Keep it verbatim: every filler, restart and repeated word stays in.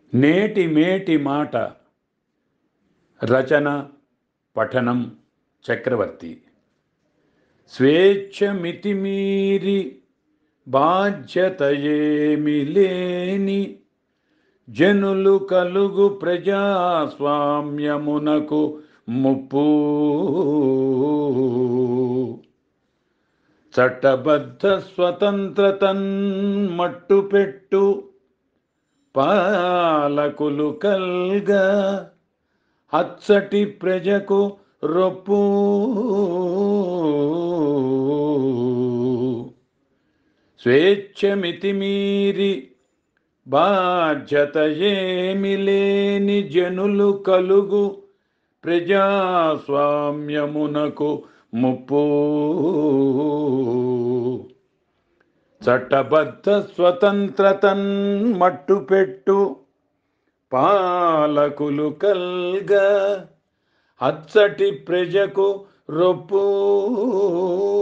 నేటి మేటి మాట రచన పఠనం చక్రవర్తి. స్వేచ్ఛ మితిమీరి బాధ్యత ఏమి లేని జనులు కలుగు ప్రజాస్వామ్యమునకు ముప్పు. చట్టబద్ధ స్వతంత్రతన్ మట్టుపెట్టు పాలకులు కల్గా అచ్చటి ప్రజకు రొప్పు. స్వేచ్ఛ మితిమీరి బాధ్యత ఏమి లేని జనులు కలుగు ప్రజాస్వామ్యమునకు ముప్పు. చట్టబద్ధ స్వతంత్రతన్ మట్టుపెట్టు పాలకులు కల్గా అచ్చటి ప్రజకు రొప్పు.